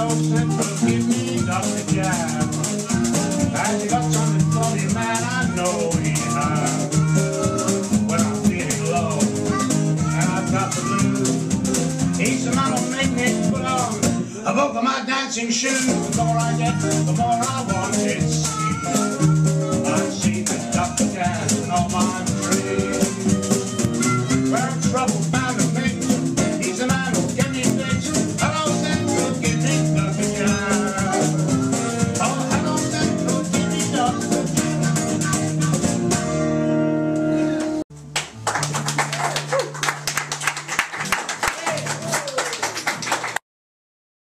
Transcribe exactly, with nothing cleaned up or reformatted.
Joe Central, give me Doctor Jab. Has he got something for me, man? I know he has. When I'm feeling low and I've got the blues, he's the man who'll make me put on a both of my dancing shoes. The more I get, the more I want it.